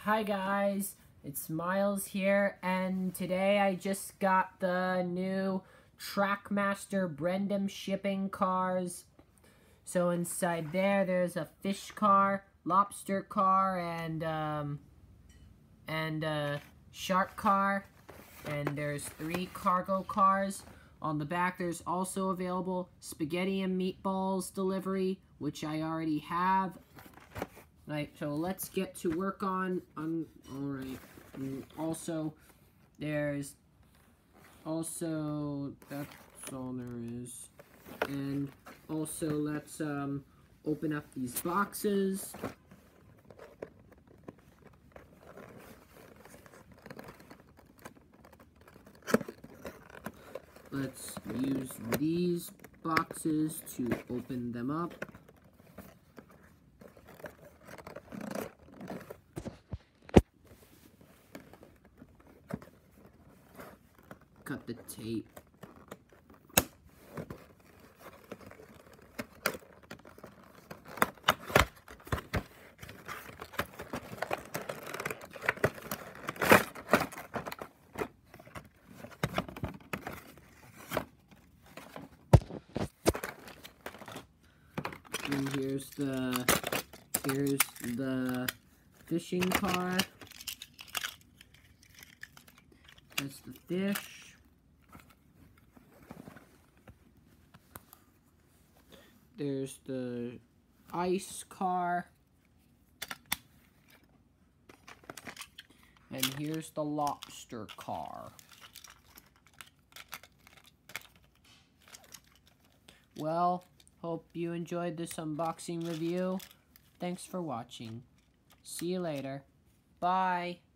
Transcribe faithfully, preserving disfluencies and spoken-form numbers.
Hi guys, it's Miles here, and today I just got the new Trackmaster Brendam shipping cars. So inside there, there's a fish car, lobster car, and um, and a shark car, and there's three cargo cars. On the back, there's also available spaghetti and meatballs delivery, which I already have. Right, so let's get to work on, on alright, also, there's, also, that's all there is, and also let's, um, open up these boxes. Let's use these boxes to open them up. Cut the tape. And here's the here's the fishing car. That's the fish. There's the ice car. And here's the lobster car. Well, hope you enjoyed this unboxing review. Thanks for watching. See you later. Bye.